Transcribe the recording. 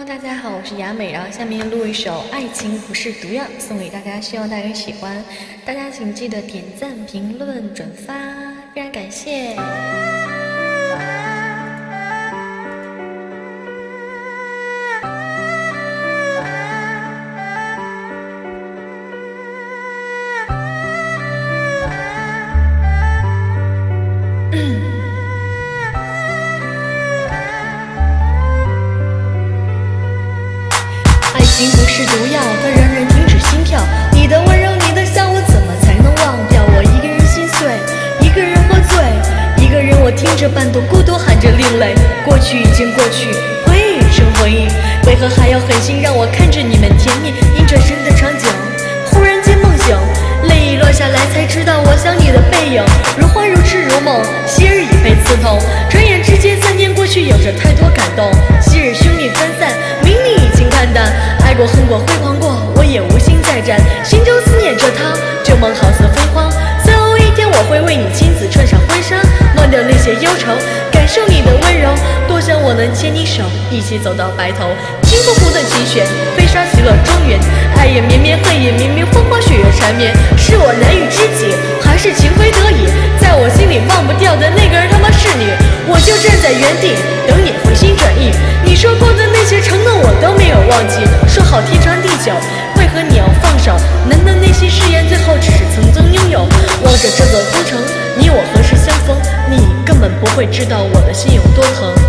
Hello， 大家好，我是雅美，然后下面录一首《爱情不是毒药》送给大家，希望大家喜欢。大家请记得点赞、评论、转发，非常感谢。爱情不是毒药，它让人停止心跳。你的温柔，你的笑，我怎么才能忘掉？我一个人心碎，一个人喝醉，一个人我听着伴奏，孤独喊着另类。过去已经过去，回忆成回忆，为何还要狠心让我看着你们甜蜜？因转身的场景，忽然间梦醒，泪已落下来，才知道我想你的背影，如花如痴如梦，昔日已被刺痛。转眼之间3年过去，有着太多感动。昔日兄弟分散，明明已经看淡，爱过恨过辉煌过，我也无心再战。心中思念着他，旧梦好似飞花。最后一天，我会为你亲自穿上婚纱，忘掉那些忧愁，感受你的温柔。多想我能牵你手，一起走到白头。青扑扑的琴弦，飞沙喜乐中原。爱也绵绵，恨也绵绵，风花雪月缠绵。是我难遇知己，还是情非得已？在我心里忘不掉的那个人，他妈是你。我就站在原地，等你回心转意。你说过的那些承诺，我都没有忘记。说好天长地久，为何你要放手？难道那些誓言最后只是曾经拥有？望着这座孤城，你我何时相逢？你根本不会知道我的心有多疼。